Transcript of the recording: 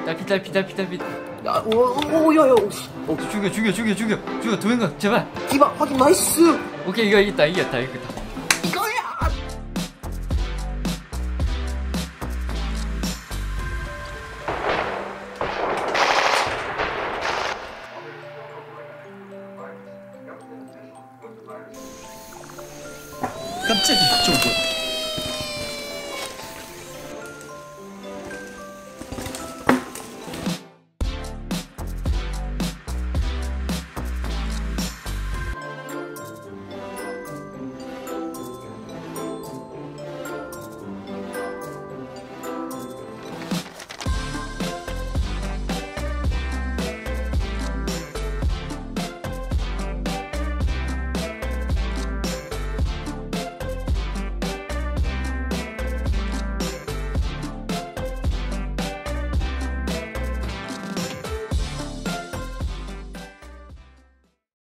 딸피. 야, 오야야. 죽여 도행각 제발. 디바 확인. 나이스. 오케이 이거 이겼다. 이거야. 깜짝이야. 저거 뭐야?